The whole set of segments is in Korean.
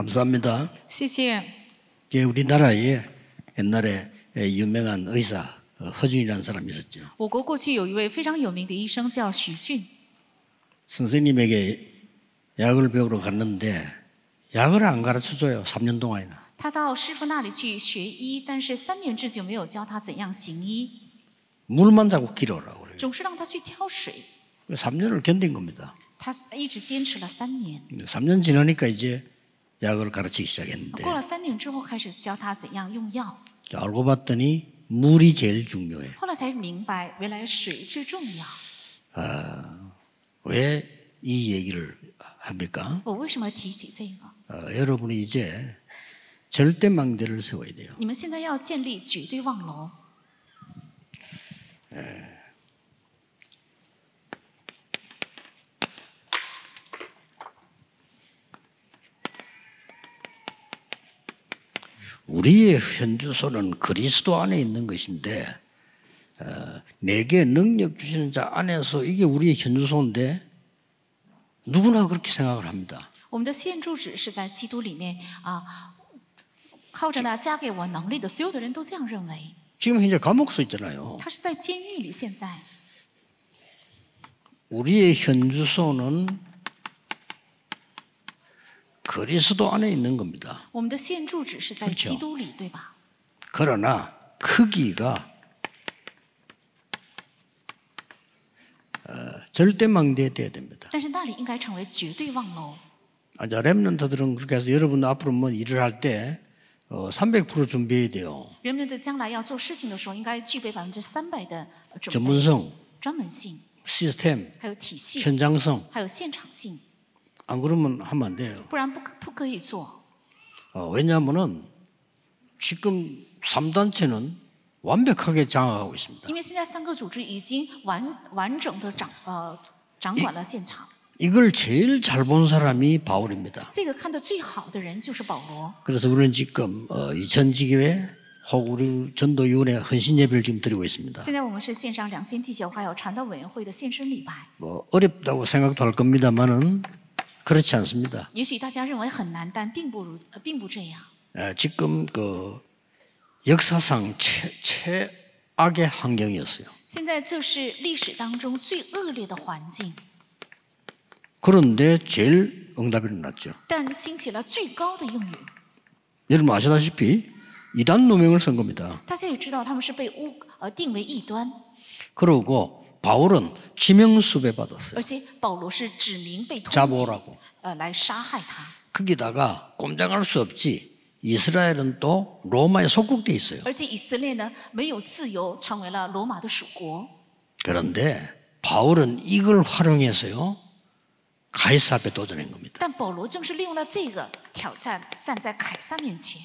감사합니다. 谢谢。 우리나라에 옛날에 유명한 의사 허준이라는 사람이 있었죠. 我国过去有一位非常有名的医生叫许俊， 선생님에게 약을 배우러 갔는데 약을 안 가르쳐줘요. 3년 동안이나. 他到师傅那里去学医，但是3年之久没有教他怎样行医， 물만 자꾸 길어라고 그래요. 总是让他去挑水。 3년을 견딘 겁니다. 他一直坚持了3年， 3년 지나니까 이제 약을 가르치기 시작했는데 过了3年之后开始教他怎样用药。 알고 봤더니 물이 제일 중요해요. 后来才明白，原来水最重要。 왜 이 얘기를 합니까? 我为什么提起这个？ 여러분이 이제 절대망대를 세워야 돼요. 你们现在要建立绝对望楼。 우리의 현주소는 그리스도 안에 있는 것인데 내게 능력 주시는 자 안에서 이게 우리의 현주소인데 누구나 그렇게 생각을 합니다. 我们的现住址是在基督里面啊，靠着呢加给我能力的所有的人都这样认为。 지금 현재 감옥서 있잖아요. 他是在监狱里，现在 우리의 현주소는 그리스도 안에 있는 겁니다. 我们的现住址是在 그렇죠 基督里，对吧？ 그러나 크기가 절대망대에 돼야 됩니다. 但是那里应该成为绝对望楼。 자, 렘넌트들은 그렇게 해서 여러분 앞으로 뭐 일을 할 때 300% 준비해야 돼요. 人们的将来要做事情的时候，应该具备300%的准备、 전문성, 专门性， 시스템, 还有体系， 현장성. 还有现场性， 안 그러면 하면 안 돼요. 不然不可以做。 왜냐하면은 지금 3단체는 완벽하게 장악하고 있습니다. 因为现在3个组织已经完整的掌管了现场。 이걸 제일 잘 본 사람이 바울입니다. 这个看得最好的人就是保罗。 그래서 우리는 지금 이천지교회 혹 우리 전도위원회 헌신 예배를 지금 드리고 있습니다. 现在我们是线上2000地球还有传道委员会的献身礼拜。 뭐 어렵다고 생각도 할 겁니다만은 그렇지 않습니다. 也许大家认为很难，但并不这样。 지금 그 역사상 최악의 환경이었어요. 现在这是历史当中最恶劣的环境， 그런데 제일 응답이 일어났죠. 但兴起了最高的应允。 여러분 아시다시피 이단 누명을 쓴 겁니다. 大家也知道，他们是被定为异端， 그러고 바울은 지명수배 받았어요. 而且保罗是指明被通缉 잡아오라고. 来杀害他。 거기다가 꼼짝할 수 없지. 이스라엘은 또 로마에 속국돼 있어요. 而且以色列呢没有自由，成为了罗马的属国。 그런데 바울은 이걸 활용해서요. 가이사 앞에 도전한 겁니다. 但保罗正是利用了这个挑战，站在凯撒面前，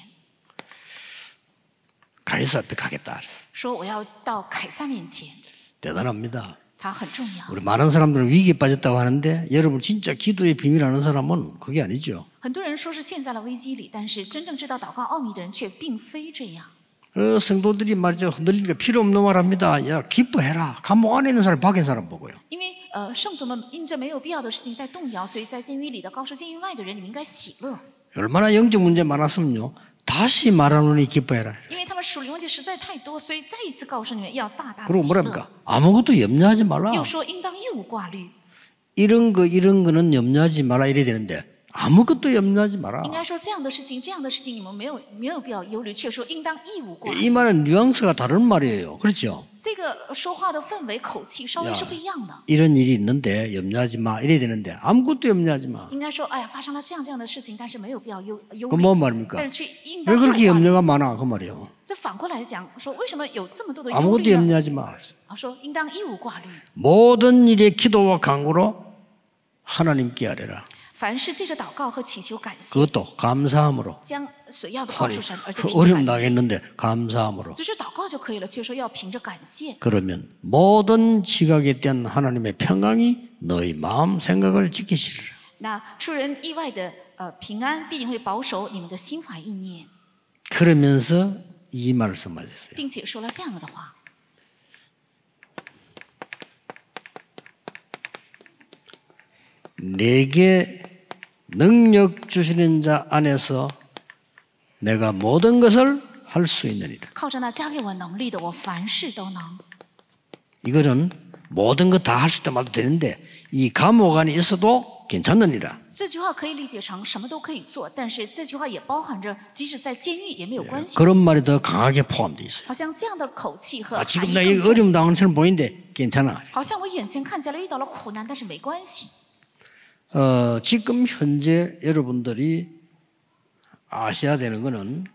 가이사 앞에 가겠다. 说我要到凯撒面前， 대단합니다. 他很重要。 우리 많은 사람들은 위기에 빠졌다고 하는데 여러분 진짜 기도의 비밀 아는 사람은 그게 아니죠. 很多人说是陷在了危机里，但是真正知道祷告奥秘的人却并非这样。 성도들이 말이죠. 흔들리니까 필요 없는 말 합니다. 야 기뻐해라. 감옥 안에 있는 사람 밖에 있는 사람 보고요. 因为圣徒们因着没有必要的事情在动摇，所以在监狱里的告诉监狱外的人，你们应该喜乐， 얼마나 영적 문제 많았으면요. 다시 말하노니 기뻐해라. 因为他们属灵问题实在太多，所以再一次告诉你们要大大的 그리고 喜乐。 뭐랍니까? 아무것도 염려하지 말라. 又说应当一无挂虑， 이런 거는 염려하지 말라 이래야 되는데 아무것도 염려하지 마라. 应该说这样的事情，你们没有必要忧虑，却说应当一无挂虑。 이 말은 뉘앙스가 다른 말이에요. 그렇죠? 这个说话的氛围、口气稍微是不一样的。 이런 일이 있는데 염려하지 마 이래야 되는데 아무것도 염려하지 마. 应该说，哎呀，发生了这样的事情，但是没有必要忧 그 虑。 뭔 말입니까? 但是却应当 왜 一无 그렇게 挂虑。 염려가 많아 그 말이에요. 这反过来讲，说为什么有这么多的忧 아무것도 虑呢？ 염려하지 마. 说应当一无挂虑。 모든 일에 기도와 간구로 하나님께 아뢰라. 凡是借着祷告和祈求感谢， 그것도 감사함으로. 将所要的告诉神，而且 그 凭 어려움 着感谢。 나겠는데 감사함으로. 只是祷告就可以了，却说要凭着感谢。 그러면 모든 지각에 대한 하나님의 평강이 너희 마음 생각을 지키시리라. 那出人意外的平安必定会保守你们的心怀意念， 그러면서 이 말씀하셨어요. 并且说了这样的话： 내게 능력 주시는 자 안에서 내가 모든 것을 할 수 있느니라. 靠着那加给我能力的，我凡事都能。 이거는 모든 것 다 할 수 있다 말도 되는데 이 감옥 안에 있어도 괜찮느니라. 这句话可以理解成什么都可以做，但是这句话也包含着即使在监狱也没有关系。 그런 말이 더 강하게 포함되어 있어요. 好像这样的口气和含义 지금 나 更 이 重 어려움 당하는 처럼 보이는데 괜찮아. 好像我眼前看起来遇到了苦难，但是没关系。 지금 현재 여러분들이 아셔야 되는 것은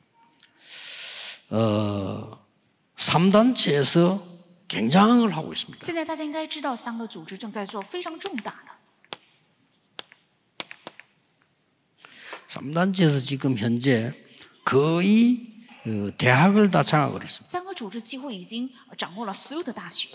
3단체에서 굉장한 걸 하고 있습니다. 现在大家应该知道，3个组织正在做非常重大的。 3단체에서 지금 현재 거의 대학을 다 장악을 했습니다. 3个组织几乎已经掌握了所有的大学，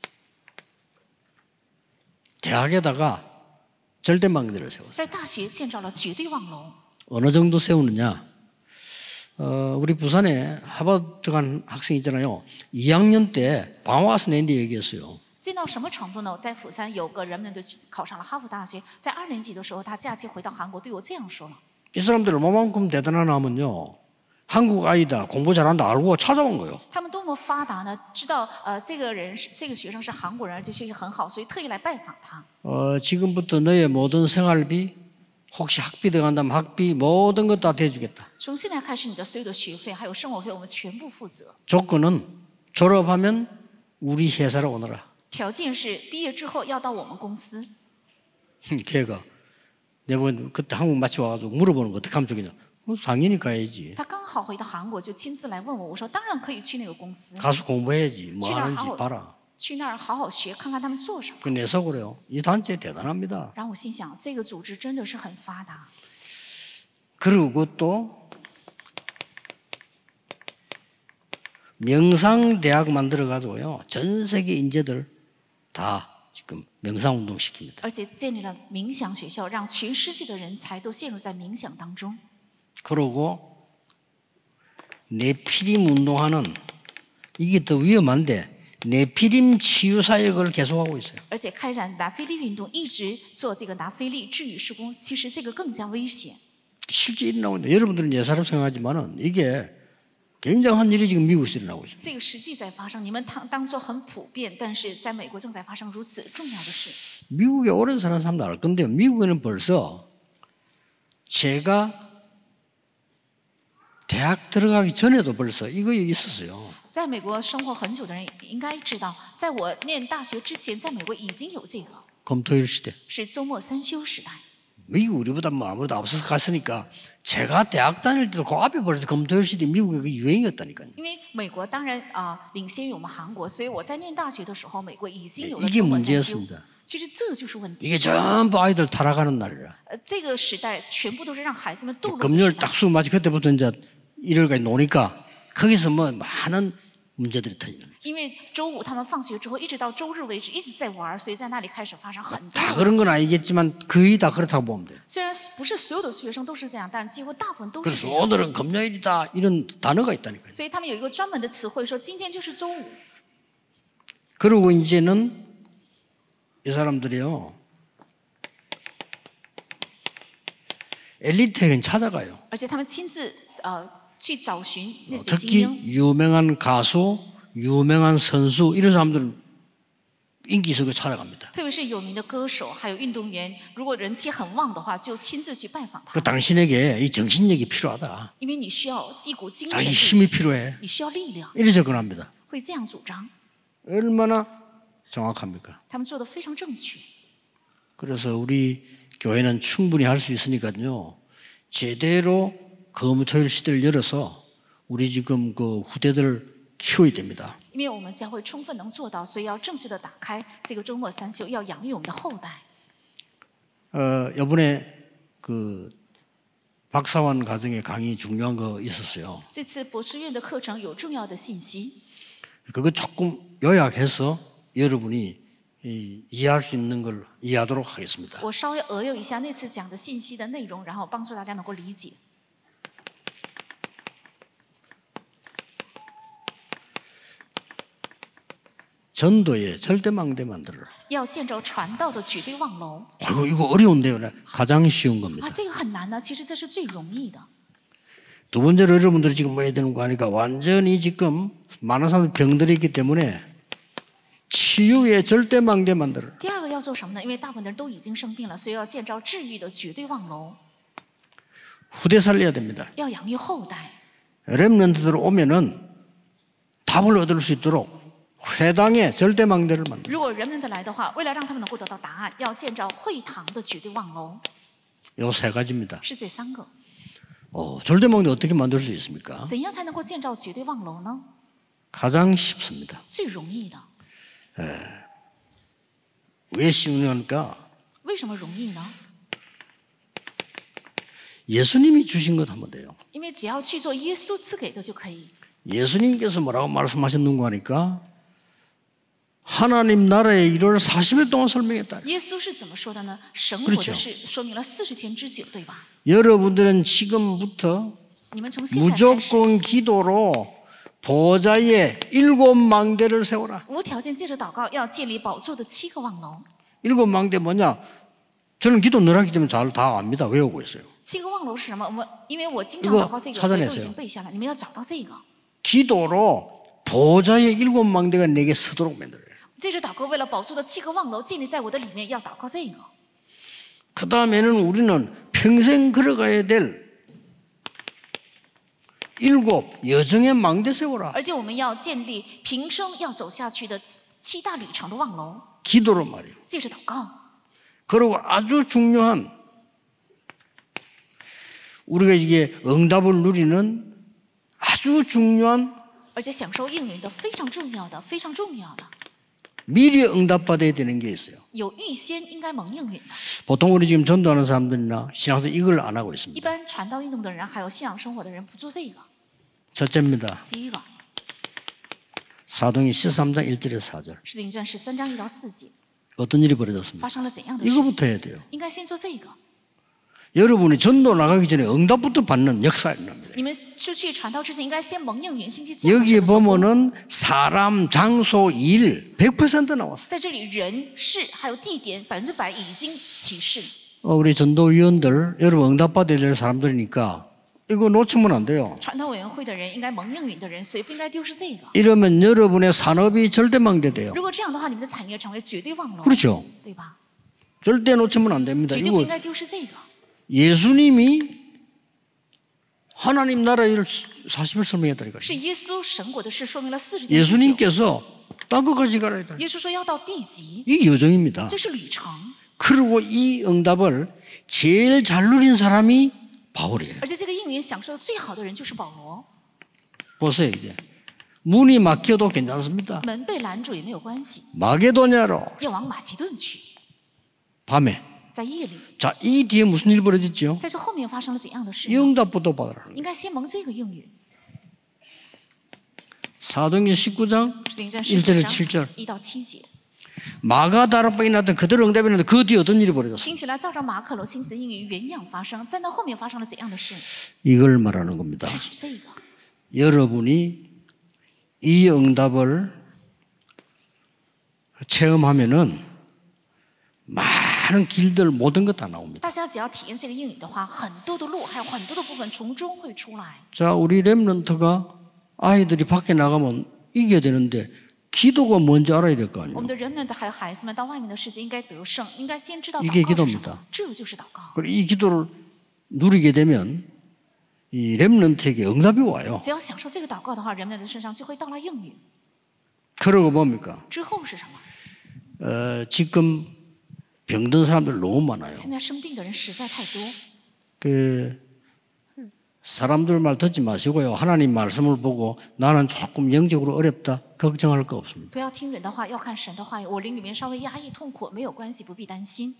대학에다가 절대망대를 세웠어요. 在大学建造了绝对望楼。 어느 정도 세우느냐? 우리 부산에 하버드 간 학생 있잖아요. 2학년 때 방학 와서 낸데 얘기했어요. 建到什么程度呢？在釜山有个人们都考上了哈佛大学，在2年级的时候，他假期回到韩国对我这样说了。 이 사람들 얼마만큼 대단하나 하면요. 한국 아이다 공부 잘한다 알고 찾아온 거예요. 他们多么发达呢？知道这个学生是韩国人，而且学习很好，所以特意来拜访他。 지금부터 너의 모든 생활비 혹시 학비 들어간다면 학비 모든 것 다 대주겠다. 从现在开始，你的所有的学费还有生活费，我们全部负责。 조건은 졸업하면 우리 회사로 오너라. 条件是毕业之后要到我们公司。 걔가 내가 그때 한국 마치 와가지고 물어보는 거 어떻게 하면 좋겠냐. 당연히 가야지. 他刚好回到韩国，就亲自来问我。我说当然可以去那个公司， 가서 공부해야지. 뭐 去那儿 하는지 好好 봐라. 去那儿好好学，看看他们做什么。 그 내 속으로요. 이 단체 대단합니다. 然后我心想，这个组织真的是很发达。 그리고 또 명상대학 만들어가지고요. 전 세계 인재들 다 지금 명상운동 시킵니다. 而且建立了冥想学校，让全世界的人才都陷入在冥想当中。 그러고 네피림 운동하는 이게 더 위험한데 네피림 치유 사역을 계속하고 있어요. 而且开展达菲利运动，一直做这个达菲利治愈施工，其实这个更加危险。 실제 일어나고 있는데 여러분들은 예사로 생각하지만은 이게 굉장한 일이 지금 미국에서 일어나고 있습니다. 这个实际在发生，你们当做很普遍，但是在美国正在发生如此重要的事。 미국에 오래 사는 사람도 알 건데요. 미국에는 벌써 제가 대학 들어가기 전에도 벌써 이거 있었어요. 在美国生活很久的人应该知道，在我念大学之前，在美国已经有这个， 검토일 시대. 是周末3休时代。 미국 우리보다 뭐 아무래도 앞서서 갔으니까 제가 대학 다닐 때도 그 앞에 벌써 검토일 시대 미국의 그 유행이었다니까요. 因为美国当然领先于我们韩国，所以我在念大学的时候，美国已经有了 이게 周末3休。 문제였습니다. 其实这就是问题。 이게 전부 아이들 타락하는 날이라. 这个时代全部都是让孩子们堕落的 금요일 时代 딱 수업 마치 그때부터 이제 일요일까지 노니까 거기서 뭐 많은 문제들이 터지는 거예요. 因为周五他们放学之后，一直到周日为止一直在玩，所以在那里开始发生很多。 다 그런 건 아니겠지만 거의 다 그렇다고 보면 돼요. 虽然不是所有的学生都是这样，但几乎大部分都是 그래서 这样。 오늘은 금요일이다 이런 단어가 있다니까요. 所以他们有一个专门的词汇，说今天就是周五。 그리고 이제는 이 사람들이요 엘리트에겐 찾아가요. 而且他们亲自去找寻那些精 특히 英， 유명한 가수, 유명한 선수 이런 사람들은 인기 있어서 찾아갑니다. 特别是有名的歌手还有运动员，如果人气很旺的话，就亲自去拜访他 그 ， 당신에게 이 정신력이 필요하다. 因为你需要一股精神 자기 力， 힘이 필요해. 你需要力量， 이래 접근합니다. 会这样主张。 얼마나 정확합니까? 他们做的非常正确。 그래서 우리 교회는 충분히 할 수 있으니까요. 제대로 검토일 시대를 열어서 우리 지금 그 후대들을 키워야 됩니다. 因为我们将会充分能做到，所以要正确的打开这个周末3休，要养育我们的后代。 이번에 그 박사원 과정에 강의 중요한 거 있었어요. 这次博士院的课程有重要的信息， 그거 조금 요약해서 여러분이 이해할 수 있는 걸 이해하도록 하겠습니다. 我稍微扼要一下那次讲的信息的内容，然后帮助大家能够理解。 전도의 절대망대 만들어라. 要建造传道的绝对望楼。 아이고 이거 어려운데요. 가장 쉬운 겁니다. 这个很难呢，其实这是最容易的。 두 번째로 여러분들이 지금 뭐 해야 되는 거 하니까 완전히 지금 많은 사람들 병들이 있기 때문에 치유의 절대망대 만들어라. 第二个要做什么呢？因为大部分的人都已经生病了，所以要建造治愈的绝对望楼。 후대 살려야 됩니다. 要养育后代。 렘넌트들 오면은 답을 얻을 수 있도록 회당의 절대망대를 만들어라. 如果人们的来的话，为了让他们能够得到答案，要建造会堂的绝对望楼。 요 세 가지입니다. 是这三个。 절대망대 어떻게 만들 수 있습니까? 怎样才能够建造绝对望楼呢？ 가장 쉽습니다. 最容易的。 왜 쉬우냐니까 为什么容易呢？ 예수님이 주신 것 하면 돼요. 因为只要去做耶稣赐给的就可以。 예수님께서 뭐라고 말씀하셨는가 하니까 하나님 나라의 일을 40일 동안 설명했다. 耶稣是怎么说的呢？神国的事说明了40天之久，对吧？ 여러분들은 지금부터 你们从现在开始， 무조건 기도로 보좌에 7망대를 세워라. 无条件借着祷告，要建立宝座的7个望楼。 7망대 뭐냐? 저는 기도 늘 하기 때문에 잘 다 압니다. 외우고 있어요. 7个望楼是什么？因为我经常祷告这个，所以都已经背下来。你们要找到这个。 기도로 보좌의 7망대가 내게 서도록 만들어요. 借着祷告，为了宝座的7个望楼建立在我的里面，要祷告这个。 그 다음에는 우리는 평생 걸어가야 될 7 여정의 망대 세워라. 而且我们要建立平生要走下去的7大旅程的望楼。 기도로 말이에요. 借着祷告。 그리고 아주 중요한 우리가 이게 응답을 누리는 아주 중요한 而且享受应允的非常重要的，非常重要的。 미리 응답받아야 되는 게 있어요. 有预先应该蒙应允的。 보통 우리 지금 전도하는 사람들이나 신앙생활 이걸 안 하고 一 있습니다. 般传道运动的人，还有信仰生活的人不做这个。 첫째입니다. 第一个， 사도행전 13장 1절에서 4절. 使徒行传13章1到4节 어떤 일이 벌어졌습니까? 发生了怎样的事？ 이거부터 해야 돼요. 应该先做这个。 여러분이 전도 나가기 전에 응답부터 받는 역사입니다. 你们出去传道之前，应该先蒙应允，信息。 여기 보면은 사람, 장소, 일 100% 나왔어요. 在这里，人、事还有地点100%已经提示。 우리 전도위원들 여러분 응답받아야 될 사람들이니까 이거 놓치면 안 돼요. 传道委员会的人应该蒙应允的人，所以不应该丢失这个。 이러면 여러분의 산업이 절대망대 돼요. 如果这样的话，你们的产业成为绝对望楼， 그렇죠. 对吧？ 절대 놓치면 안 됩니다. 绝对不 이거 应该丢失这个。 예수님이 하나님 나라 일을 40일 설명했다니까요. 是耶稣神国的事说明了40天之久。 예수님께서 땅 끝까지 가라 했다. 耶稣说要到地极， 이 여정입니다. 这是旅程。 그리고 이 응답을 제일 잘 누린 사람이 바울이에요. 而且这个应允享受的最好的人就是保罗。 보세요 이제 문이 막혀도 괜찮습니다. 门被拦住也没有关系， 마게도냐로 要往马其顿去， 밤에. 在夜里。 자, 이 뒤에 무슨 일이 벌어졌죠? 在这后面发生了怎样的事 이 呢？ 응답부터 받으라. 应该先蒙这个应允。 사도행전 19장 使徒行传 1절에서 19 7절. 章1到7节。 마가다락방이 났던 그대로 응답이 났는데 그 뒤에 어떤 일이 벌어졌어요? 兴起来照着马可楼兴起的应允原样发生，在那后面发生了怎样的事？ 이걸 말하는 겁니다. 是指这个。 여러분이 이 응답을 체험하면은 많은 길들 모든 것 다 나옵니다. 大家只要体验这个应允的话，很多的路还有很多的部分从中会出来。 자, 우리 렘넌트가 아이들이 밖에 나가면 이겨야 되는데 기도가 뭔지 알아야 될 거 我 아니에요. 们的人们的还有孩子们到外面的世界应该得胜，应该先知道 이게 祷告是什 기도입니다 么，这就是祷告。 그리고 이 기도를 누리게 되면 이 렘넌트에게 응답이 와요. 只要享受这个祷告的话，人们的身上就会到来应允。 그러고 뭡니까? 之后是什么？ 지금 병든 사람들 너무 많아요. 现在生病的人实在太多， 그 사람들 말 듣지 마시고요. 하나님 말씀을 보고 나는 조금 영적으로 어렵다 걱정할 거 없습니다. 不要听人的话，要看神的话语。我灵里面稍微压抑痛苦没有关系，不必担心。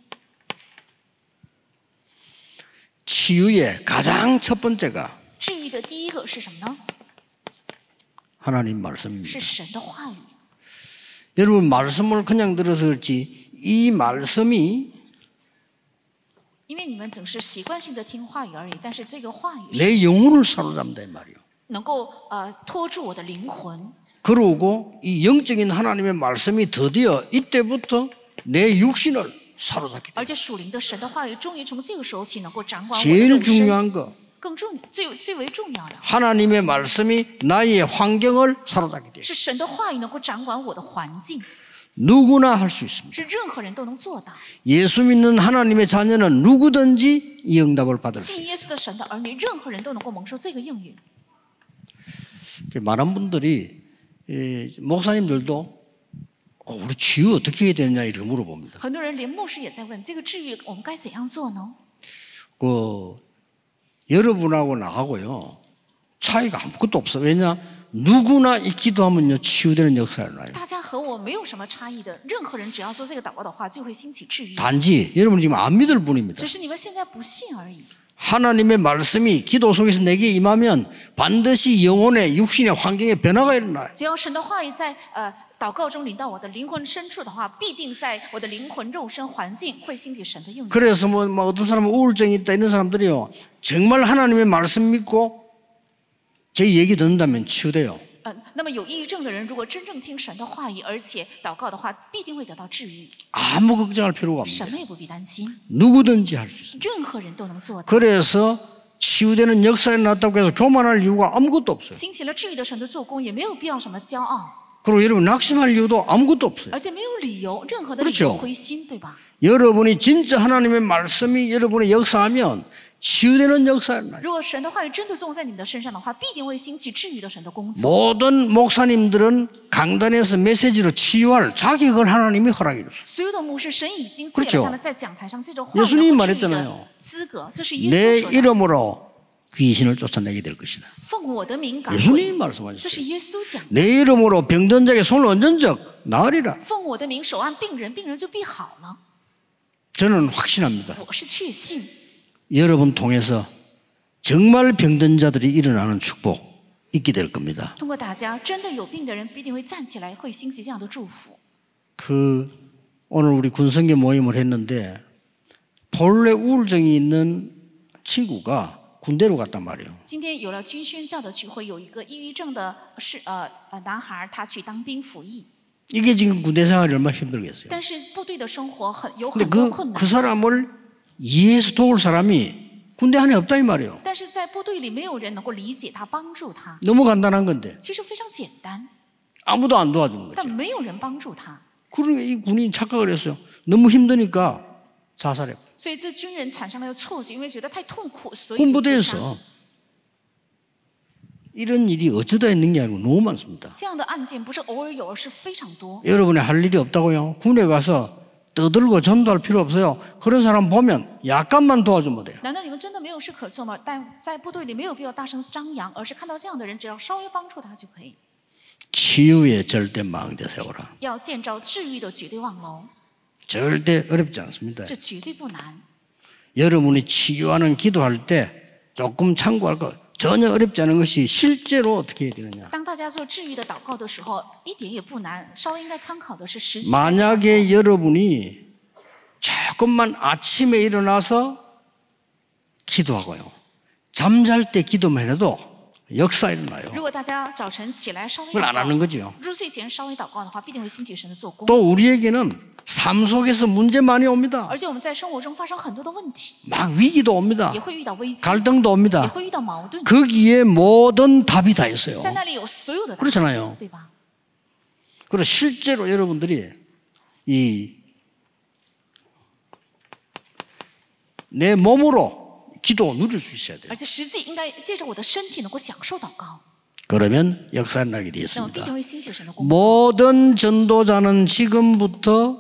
치유의 가장 첫 번째가 治愈的第一个是什么呢？ 하나님 말씀입니다. 是神的话语。 여러분 말씀을 그냥 들어서 그렇지 이 말씀이 因为你们总是习惯性的听话语而已，但是这个话语 내 영혼을 사로잡는다 이 말이에요. 能够拖住我的灵魂。 그러고 이 영적인 하나님의 말씀이 드디어 이때부터 내 육신을 사로잡게 돼. 而且属灵的神的话语终于从这个时候起能够掌管我的 제일 肉身。 중요한 거 最为重要的 하나님의 말씀이 나의 환경을 사로잡게 돼. 是神的话语能够掌管我的环境， 누구나 할 수 있습니다. 是任何人都能做到。 예수 믿는 하나님의 자녀는 누구든지 이 응답을 받을 수 信耶稣的神的儿女，任何人都能够蒙受这个应允。 있어요. 많은 분들이 목사님들도 우리 치유 어떻게 해야 되느냐 이렇게 물어봅니다. 很多人连牧师也在问，这个治愈我们该怎样做呢？ 여러분하고 나하고요 차이가 아무것도 없어. 왜냐? 누구나 이 기도하면요 치유되는 역사가 일어나요. 大家和我没有什么差异的，任何人只要做这个祷告的话，就会兴起治愈。 단지 여러분 지금 안 믿을 뿐입니다. 只是你们现在不信而已。 하나님의 말씀이 기도 속에서 내게 임하면 반드시 영혼의 육신의 환경에 변화가 일어나요. 只要神的话语在祷告中临到我的灵魂深处的话，必定在我的灵魂肉身环境会兴起神的应允。 그래서 뭐 어떤 사람은 우울증이 있다 이런 사람들이요 정말 하나님의 말씀 믿고 제 얘기 듣는다면 치유돼요. 那么有抑郁症的人，如果真正听神的话语，而且祷告的话，必定会得到治愈。 아무 걱정할 필요가 什 없습니다. 么也不必担心， 누구든지 할 수 있습니다. 任何人都能做到。 그래서 치유되는 역사에 났다고 해서 교만할 이유가 아무것도 없어요. 兴起了治愈的神的做工，也没有必要什么骄傲， 그리고 여러분 낙심할 이유도 아무것도 없어요. 而且没有理由，任何的理 그렇죠 由灰心，对吧？ 여러분이 진짜 하나님의 말씀이 여러분의 역사하면 치유되는 역사가 나요. 如果神的话语真的作用在你们的身上的话，必定会兴起治愈的神的工作。 모든 목사님들은 강단에서 메시지로 치유할 자격을 하나님이 허락해 줬어요. 所有的牧师，神已经赐 그렇죠 了他们在讲台上借着话语 예수님이 能够治愈 말했잖아요 的资格，这是耶 내 稣说的。 이름으로 귀신을 쫓아내게 될 것이다. 奉我的名赶 예수님이 鬼，这 말씀하셨어요. 是耶稣讲的。 내 이름으로 병든 자에게 손을 얹은 적 나으리라. 奉我的名手按病人，病人就必好了。 저는 확신합니다. 我是确信， 여러분 통해서 정말 병든 자들이 일어나는 축복 있게 될 겁니다. 通过大家，真的有病的人必定会站起来，会兴起这样的祝福。 오늘 우리 군성교 모임을 했는데 본래 우울증이 있는 친구가 군대로 갔단 말이에요. 今天有了军宣教的聚会，有一个抑郁症的男孩，他去当兵服役， 이게 지금 군대 생활이 얼마나 힘들겠어요. 但是部队的生活有 근데 很多困 그 难。 사람을 이해해서 도울 사람이 군대 안에 없다 이 말이에요. 但是在部队里没有人能够理解他、帮助他， 너무 간단한 건데 其实非常简单， 아무도 안 도와주는 但 거죠. 没有人帮助他， 그러니까 이 군인이 착각을 했어요. 너무 힘드니까 자살해. 所以这军人产生了错觉，因为觉得太痛苦，所以就自杀。 군부대에서 이런 일이 어쩌다 있는 게 아니고 너무 많습니다. 这样的案件不是偶尔有，而是非常多。 여러분이 할 일이 없다고요? 군에 가서 떠들고 전도할 필요 없어요. 그런 사람 보면 약간만 도와주면 돼요. 难道你们真的没有事可做吗？但在部队里没有必要大声张扬，而是看到这样的人，只要稍微帮助他就可以。 치유의 절대 망대 세워라. 要建造治愈的绝对望楼， 절대 어렵지 않습니다. 这绝对不难。 여러분이 치유하는 기도할 때 조금 참고할 것 전혀 어렵지 않은 것이 실제로 어떻게 해야 되느냐. 当大家做治愈的祷告的时候，一点也不难，稍微应该参考的是实际。 만약에 여러분이 조금만 아침에 일어나서 기도하고요. 잠잘 때 기도만 해도 역사 일어나요. 如果大家早晨起来稍微 그걸 안 祷 하는 告， 거죠. 入睡前稍微祷告的话，必定会兴起神的做工。 또 우리에게는 삶 속에서 문제 많이 옵니다. 而且我们在生活中发生很多的问题， 막 위기도 옵니다. 也会遇到危机， 갈등도 也 옵니다. 会遇到矛盾， 거기에 모든 답이 다 있어요. 在那里有所有的答案， 그렇잖아요. 对吧？ 그리고 실제로 여러분들이 내 몸으로 기도 누릴 수 있어야 돼요. 而且实际应该借着我的身体能够享受祷告， 그러면 역사 나게 那么必 되었습니다. 定会兴起神的工作。 모든 전도자는 지금부터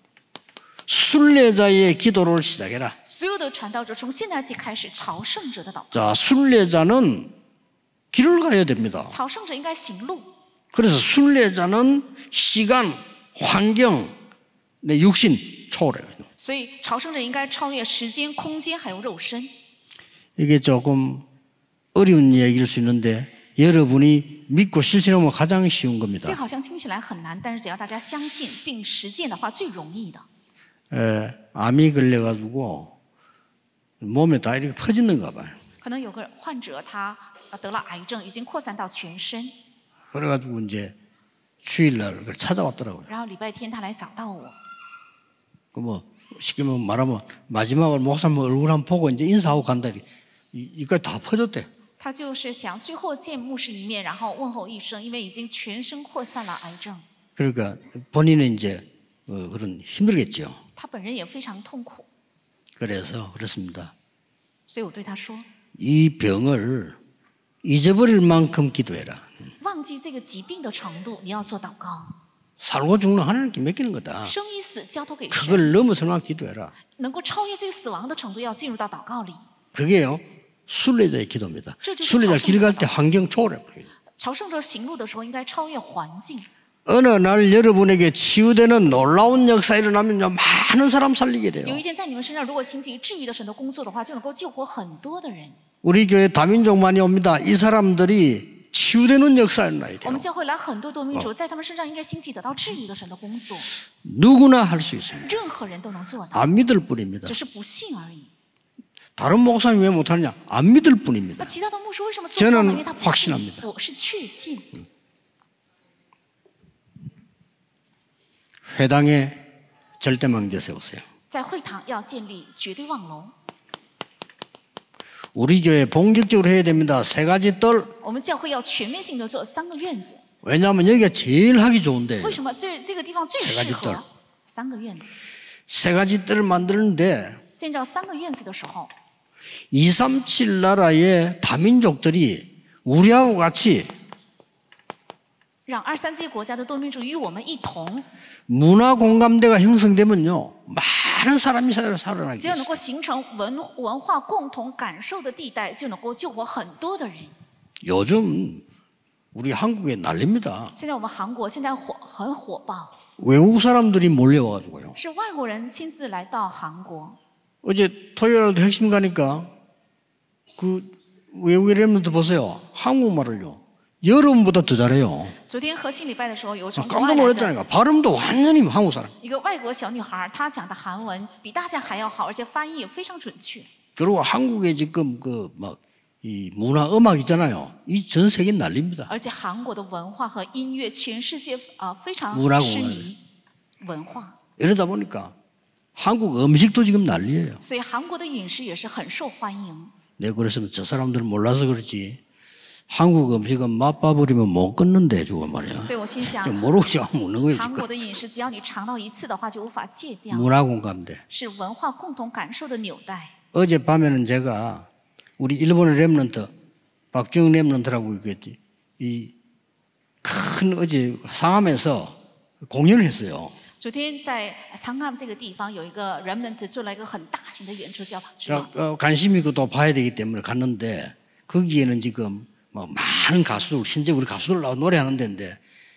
순례자의 기도를 시작해라. 所有的传道者从现在起开始朝圣者的祷告， 자, 순례자는 길을 가야 됩니다. 朝圣者应该行路， 그래서 순례자는 시간, 환경, 내 육신 초월해요. 所以朝圣者应该超越时间、空间还有肉身。 이게 조금 어려운 얘기일 수 있는데 여러분이 믿고 실천하면 가장 쉬운 这 겁니다. 好像听起来很难，但是只要大家相信并实践的话，最容易的。 암이 걸려가지고 몸에 다 이렇게 퍼지는가 봐요. 可能有个患者他得了癌症，已经扩散到全身， 그래가지고 이제 주일날 그걸 찾아왔더라고요. 然后礼拜天他来找到我， 그 뭐 쉽게 말하면 마지막으로 목사님 얼굴 한번 보고 이제 인사하고 간다. 이걸 다 퍼졌대. 他就是想最后见牧师一面，然后问候一声，因为已经全身扩散了癌症。 그러니까 본인은 이제 그런 힘들겠죠. 他本人也非常痛苦， 그래서 그렇습니다. 所以我对他说， 이 병을 잊어버릴 만큼 기도해라. 忘记这个疾病的程度，你要做祷告。 살고 죽는 하나님께 맡기는 거다. 生与死交托给神， 그걸 넘어설 만큼 기도해라. 能够超越这个死亡的程度，要进入到祷告里。 그게요 순례자의 기도입니다. 저 순례자 길 갈 때 환경 초월해 버려요. 朝圣者行路的时候，应该超越环境。 어느 날 여러분에게 치유되는 놀라운 역사 일어나면요 많은 사람 살리게 돼요. 有一天在你们身上，如果兴起治愈的神的工作的话，就能够救活很多的人。 우리 교회 다민족 많이 옵니다. 이 사람들이 치유되는 역사 일어나야 我 돼요. 们教会来很多多民族，在他们身上应该兴起得到治愈的神的工作， 누구나 할 수 있습니다. 任何人都能做到， 안 믿을 뿐입니다. 只是不信而已。 다른 목사님 왜 못하느냐? 안 믿을 뿐입니다. 那其他的牧师为什么做不到呢？因为他不信 확신합니다. 我是确信。 회당에 절대망대 세우세요. 在会堂要建立绝对望楼。 우리 교회 본격적으로 해야 됩니다. 세 가지 뜰. 我们教会要全面性的做3个院子。 왜냐하면 여기가 제일 하기 좋은데 为什么这个地方最适合3个院子？ 세 가지 뜰을 만드는데 建造3个院子的时候， 237 나라의 다민족들이 우리하고 같이 让237国家的多民族与我们一同， 문화 공감대가 형성되면요 많은 사람이 살아나게 只要 돼요. 能够形成文化共同感受的地带，就能够救活很多的人。 요즘 우리 한국에 난립니다. 现在我们韩国现在很火爆， 외국 사람들이 몰려와가지고요. 是外国人亲自来到韩国。 어제 토요일도 핵심 가니까 그 외국의 랩런트 보세요. 한국말을요 여러분보다 더 잘해요. 昨天核心礼拜的时候，有从国 깜짝 外来的 놀랐다니까. 발음도 완전히 한국 사람. 一个外国小女孩，她讲的韩文比大家还要好，而且发音也非常准确。 그리고 한국에 지금 그 막 이 문화 음악 있잖아요. 이 전 세계 난립니다. 而且韩国的文化和音乐，全世界非常 문화공원 痴迷文化， 이러다 보니까 한국 음식도 지금 난리예요. 所以韩国的饮食也是很受欢迎。 네, 그래서 저 사람들은 몰라서 그렇지. 한국 음식은 맛봐버리면 못 끊는데 저거 말이야. 所以我心想， 좀 모르고 지금 먹는 거예요 韩国 지금. 的饮食只要你尝到一次的话，就无法戒掉， 문화 공감대. 是文化共同感受的纽带。 어젯밤에는 제가 우리 일본의 랩런트 박주영 랩런트라고 있겠지. 이 큰 어제 상암에서 공연을 했어요. 昨天在상암这个地方有一个 remnant 做了一个很大型的演出，叫 제가 관심 있고 또 봐야 되기 때문에 갔는데 거기에는 지금 뭐 많은 가수들, 실제 우리 가수들 나와 노래하는 데인데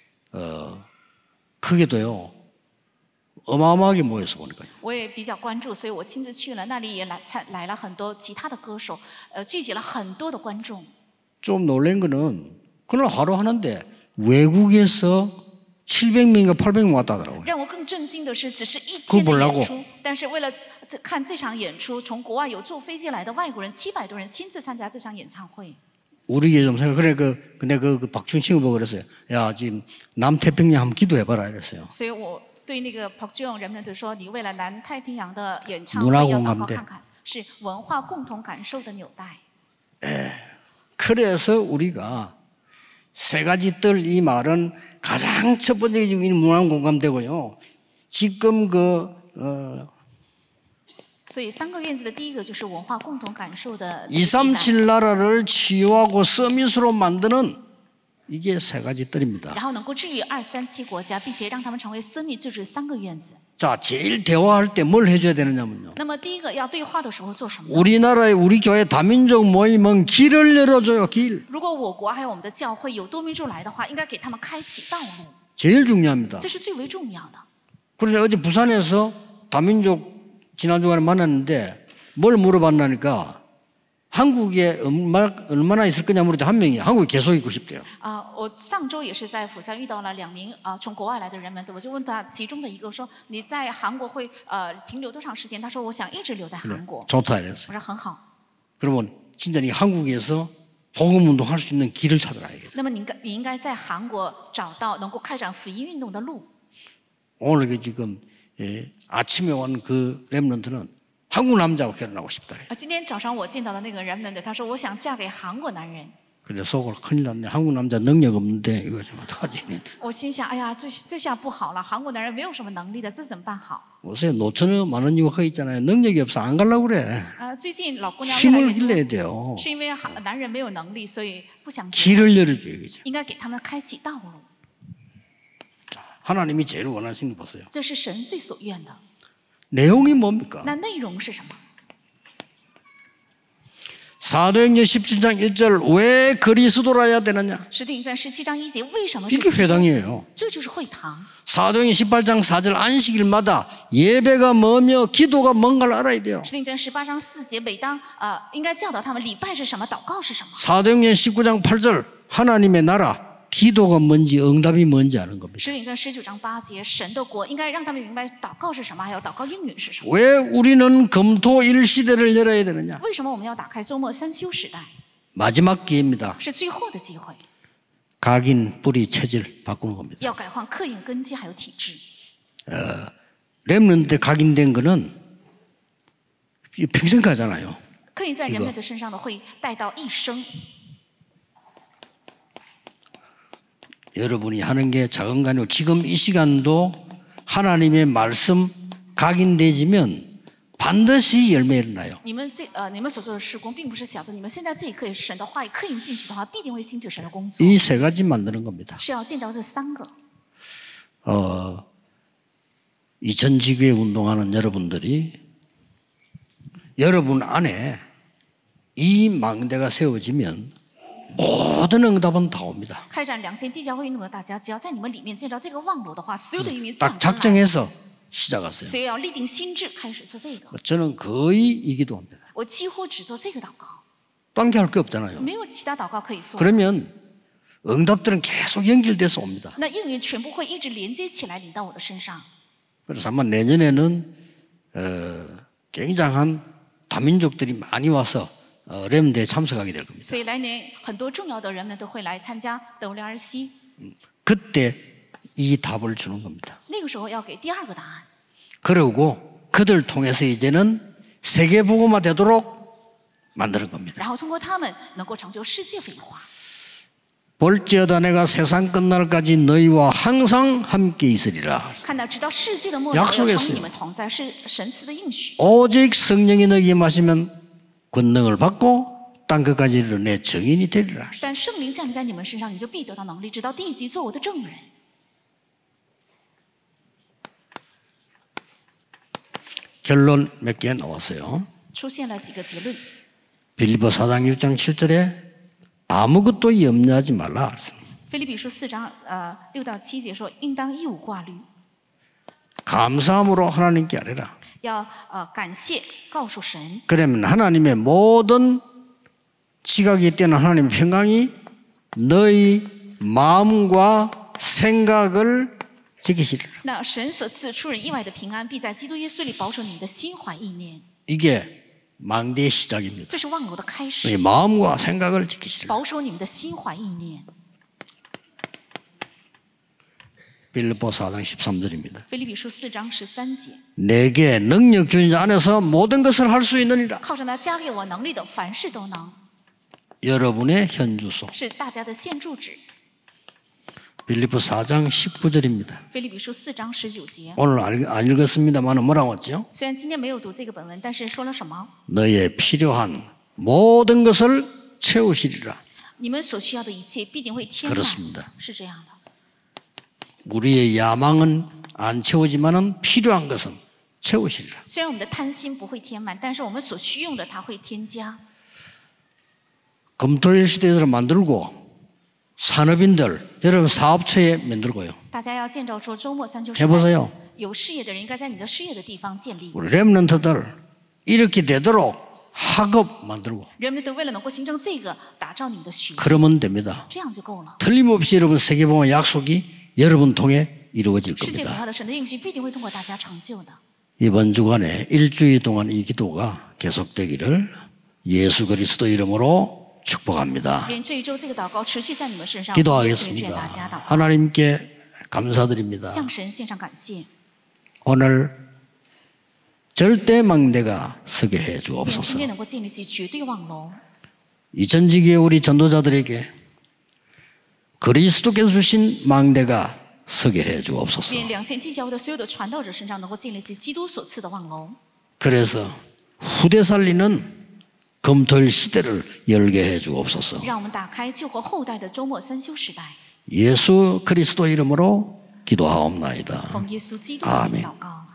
그게도요 어마어마하게 모여서 보니까요. 我也比较关注，所以我亲自去了，那里也来了很多其他的歌手，聚集了很多的观众。 좀 놀란 거는 그날 하루 하는데 외국에서 700명인가 800명 왔다 하더라고요. 让我更震惊的是，只是一 그거 天的 보려고 演出，但是为了看这场演出，从国外有坐飞机来的外国人700多人亲自参加这场演唱会。 우리 교회 좀 생각 그래 근데 그 박준 친구 보고 그랬어요. 야 지금 남태평양 한번 기도해봐라 이랬어요. 所以我对那个 Park Jong 人们就说，你为了南太平洋的演唱会 문화 要祷告 공감대 看看，是文化共同感受的纽带。 그래서 우리가 세 가지 뜰 이 말은 가장 첫 번째 지금 문화 공감되고요. 지금 所以3个院子的第一个就是文化共同感受的地带。 237 나라를 치유하고 서밋으로 만드는 이게 세 가지 뜰입니다. 然后能够治愈237国家，并且让他们成为生命，就是3个院子。 자, 제일 대화할 때 뭘 해줘야 되느냐면요. 那么第一个要对话的时候做什么？ 우리나라의 우리 교회 다민족 모임은 길을 열어줘요. 길. 如果我国还有我们的教会有多民族来的话，应该给他们开启道路， 제일 중요합니다. 这是最为重要的。 그런데 어제 부산에서 다민족 지난주간에 만났는데 뭘 물어봤나니까 한국에 얼마나 있을 거냐 물었더니 한 명이 한국에 계속 있고 싶대요. 我上周也是在釜山遇到了2名从国外来的人们，我就问他其中的一个说你在韩国会停留多长时间？他说我想一直留在韩国。 좋다 이랬어요. 我说很好。 그러면 진짜 이 한국에서 복음 운동할 수 있는 길을 찾아가야겠죠. 那么你应该在韩国找到能够开展福音运动的路。 오늘 지금 아침에 온 그 렘넌트는 한국 남자하고 결혼하고 싶다. 今天早上我见到的那个人们的，他说我想嫁给韩国男人。 그래 속으로 큰일 났네. 한국 남자 능력 없는데 이거 좀 어떡하지? 我心想，哎呀，这下不好了，韩国男人没有什么能力的，这怎么办好？ 요새 노처녀 많은 이유가 있잖아요. 능력이 없어 안 가려고 그래. 最近老姑娘越来 힘을 越 길러야 多， 돼요. 是因为男人没有能力，所以不想结。 길을 열어줘야겠죠. 应该给他们开启道路， 하나님이 제일 원하시는 거 보세요. 这是神最所愿的。 내용이 뭡니까? 那内容是什么？ 사도행전 17장 1절 왜 그리스도라야 되느냐? 使徒行传17章1节为什么 이게 是？ 회당이에요. 这就是会堂。 사도행전 18장 4절 안식일마다 예배가 뭐며 기도가 뭔가를 알아야 돼요. 使徒行传18章4节，每当应该教导他们礼拜是什么，祷告是什么。 사도행전 19장 8절 하나님의 나라 기도가 뭔지 응답이 뭔지 아는 겁니다. 使徒行传19章8节，神的国应该让他们明白祷告是什么，还有祷告应允是什么。 왜 우리는 금토일 시대를 열어야 되느냐? 为什么我们要打开周末三休时代？ 마지막 기회입니다. 是最后的机会， 각인 뿌리 체질 바꾸는 겁니다. 要改换刻印根基还有体制。 렘넌트 각인된 거는 평생 가잖아요. 刻印在人们的身上的会带到一生。 여러분이 하는 게 작은 거 아니고 지금 이 시간도 하나님의 말씀 각인되지면 반드시 열매를 나요. 你们所做的事工并不是小的，你们现在这一刻神的话语刻印进去的话，必定会兴起神的工作。 이 세 가지 만드는 겁니다. 是要见着这三个。 2000지교회 운동하는 여러분들이 여러분 안에 이 망대가 세워지면 모든 응답은 다 옵니다. 开展2000地教会运动的大家，只要在你们里面见着这个望楼的话，所有的移民 딱 降临来， 작정해서 시작하세요. 所以要立定心智开始做这个。 저는 거의 이 기도합니다. 我几乎只做这个祷告， 딴 게 할 게 없잖아요. 没有其他祷告可以做。 그러면 응답들은 계속 연결돼서 옵니다. 那应允全部会一直连接起来，领到我的身上。 그래서 아마 내년에는 굉장한 다민족들이 많이 와서 렘대에 참석하게 될 겁니다. 所以来年很多重要的人们都会来参加德乌利尔西， 그때 이 답을 주는 겁니다. 那个时候要给第二个答案。 그리고 그들 통해서 이제는 세계복음화 되도록 만드는 겁니다. 然后通过他们能够成就世界文化。 볼지어다 내가 세상 끝날까지 너희와 항상 함께 있으리라. 看到直到世界的末了，我要 약속했어요 常与你们同在，是神赐的应许。 오직 성령이 너희에게 임하시면 권능을 받고 땅 끝까지 이르러 내 증인이 되리라. 但圣灵降临在你们身上，你就必得到能力，直到地极做我的证人。 결론 몇 개 나왔어요. 出现了几个结论。 빌립보 4장 6장 7절에 아무것도 염려하지 말라. 腓立比书4章6到7节说，应当一无挂虑， 감사함으로 하나님께 아뢰라. 要感谢，告诉神， 그러면 하나님의 모든 지각이 뛰어난 하나님의 평강이 너희 마음과 생각을 지키시리라. 那神所赐出人意外的平安，必在基督耶稣里保守你们的心怀意念。 이게 망대의 시작입니다. 这是望楼的开 너희 始， 마음과 생각을 지키시리라. 保守你们的心怀意念。 빌립보 4장 13절입니다. 腓立比书4章13节， 내게 능력 주인 자 안에서 모든 것을 할 수 있느니라. 靠着那加给我能力的，凡事都能， 여러분의 현주소. 是大家的现住址。 빌립보 4장 19절입니다. 腓立比书4章19节， 오늘 안 읽었습니다만 뭐라고 했죠? 虽然今天没有读这个本文，但是说了什么？ 너의 필요한 모든 것을 채우시리라. 你们所需要的一切必定会填满， 그렇습니다. 是这样的。 우리의 야망은 안 채우지만은 필요한 것은 채우시리라. 虽然我们的贪心不会填满，但是我们所需用的，它会添加。 금토일 시대를 만들고 산업인들 여러분 사업처에 만들고요. 大家要建造出周末三休时 해보세요. 有事业的人应该在你的事业的地方建立。 우리 렘넌트들 이렇게 되도록 학업 만들고 人们都为了能够形成这个，打造你们的学， 그러면 됩니다. 这样就够了。 틀림없이 여러분 세계복음의 약속이 여러분 통해 이루어질 世界文 겁니다. 化的神的应许必定会通过大家成就的。 이번 주간에 일주일 동안 이 기도가 계속되기를 예수 그리스도 이름으로 축복합니다. 愿这一周这个祷告持续在你们身上。也是愿大家 기도하겠습니다. 祷告， 하나님께 감사드립니다. 向神献上感谢。 오늘 절대 망대가 서게 해 愿今 주옵소서. 天能够建立起绝对望楼， 이 전지기의 우리 전도자들에게 그리스도께서 주신 망대가 서게 해 주옵소서. 愿2000地教会的所有的传道者身上能够建立起基督所赐的望楼。 그래서 후대 살리는 금토일 시대를 열게 해 주옵소서. 让我们打开救活后代的周末三修时代。 예수 그리스도 이름으로 기도하옵나이다. 奉耶稣基督的名 아멘. 祷告。